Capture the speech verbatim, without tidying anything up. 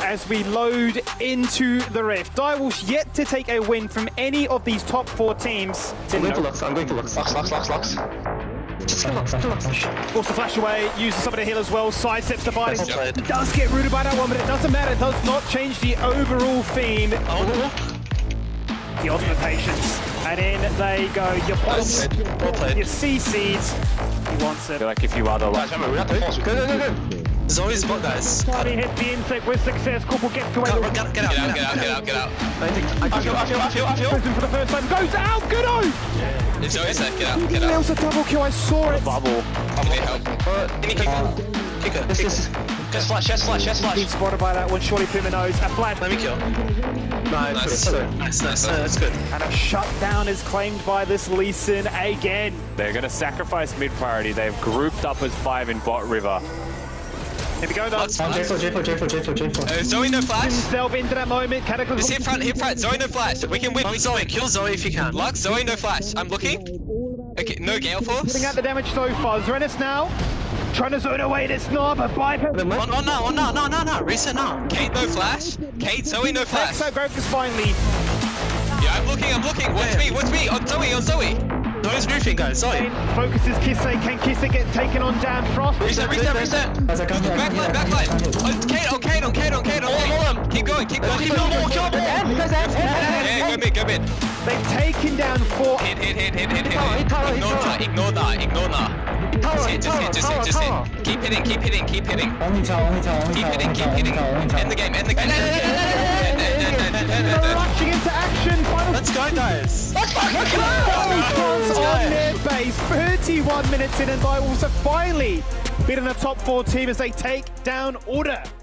as we load into the Rift. Direwolves yet to take a win from any of these top four teams. I'm going to Lux, I'm going to Lux. Lux, Lux, Lux, Lux. Just get Lux, get Lux. Force the flash away, uses some of the heal as well, sidesteps the body. It does get rooted by that one, but it doesn't matter. It does not change the overall theme. Oh. The ultimate patience. And in they go. Your boss, your C Cs. He wants it. I feel like if you are the last. Go, go, go, go. Zoe's bot, guys. Party hit the insect with success. Corporal gets away. Get, get, get out, get out, get out, get out, get out. I think I, I feel, I feel, I feel, I feel. Prison for the first time. Goes out. Good on. Yeah. It's Zoe's set. Get out, get out. That was a double kill. I saw it. Bubble. I'm gonna help. Uh, Can you kick her? Kick her. This is. Just flash, just flash, just flash. He's spotted by that one. Surely Puma knows. A flash. Let me kill. Nice, nice, nice, nice. That's good. And a shutdown is claimed by this Lee Sin again. They're going to sacrifice mid priority. They've grouped up as five in bot river. Here we go, though. J four, J four, J four, J four, J four. Uh, Zoe, no flash. Himself into that moment. Cataclysm. Just hit front, hit front. Zoe, no flash. We can win. Kill Zoe, kill Zoe if you can. Lux, Zoe, no flash. I'm looking. Okay, no Gale Force. Putting out the damage so far. Zerenis now. Trying to zone away this knob, but bypass. On, on now, on now, no, no, no. Reset now. Kate, no flash. Kate, Zoe, no flash. Exo growth is finally. Yeah, I'm looking, I'm looking. Watch me, watch me. On Zoe, on Zoe. Zoe's roofing, guys. Zoe. Focuses Kisse. Can Kisse get taken on down? Frost. Reset, reset, reset. Backline, backline. On Kate, on Kate, on Kate, on Kate, on Kate. Keep going, keep going. Keep going. Yeah, go mid, go mid. They've taken down four. Hit, hit, hit, hit, hit, hit. Ignore that, ignore that, ignore that. Just hit, just hit, just hit, just hit. Keep hitting, keep hitting, keep hitting. Only tower, only tower, only Keep tower, hitting, only keep tower, hitting. only tower, only tower. End the game, end the game. They're rushing into action. Final Let's go, guys. Let's fucking go! On their base, thirty-one minutes in, and Direwolves have finally beaten the top four team as they take down Order.